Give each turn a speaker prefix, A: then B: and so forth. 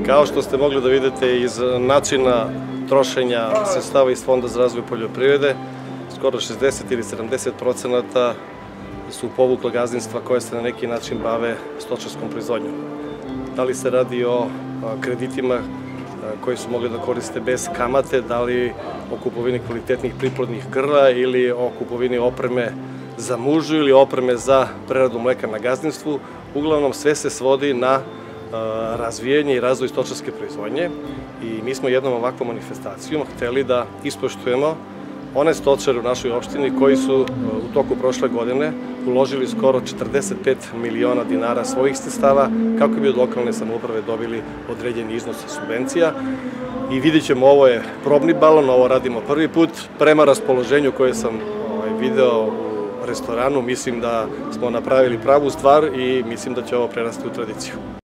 A: Kao što ste mogli da vidite iz načina trošenja sredstava iz Fonda za razvoj poljoprivrede, skoro 60 ili 70% su povukla gazdinstva koje se na neki način bave stočarskom proizvodnjom. Da li se radi o kreditima koji su mogli da koriste bez kamate, da li o kupovini kvalitetnih priplodnih grla ili o kupovini opreme za mužu ili opreme za preradu mleka na gazdinstvu. Uglavnom sve se svodi na razvijanje i razvoj stočarske proizvodnje i mi smo jednom ovakvom manifestacijom hteli da ispoštujemo one stočare u našoj opštini koji su u toku prošle godine uložili skoro 45 miliona dinara svojih sredstava kako bi od lokalne samouprave dobili određeni iznos subvencija. I vidjet ćemo, ovo je probni balon, ovo radimo prvi put. Prema raspoloženju koje sam video u restoranu, mislim da smo napravili pravu stvar i mislim da će ovo prerasti u tradiciju.